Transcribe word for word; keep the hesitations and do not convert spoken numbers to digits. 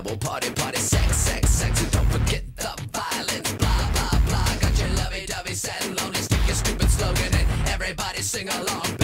double party, party, sex, sex, sex, and don't forget the violence, blah, blah, blah. Got your lovey-dovey, sad and lonely, stick your stupid slogan and everybody sing along.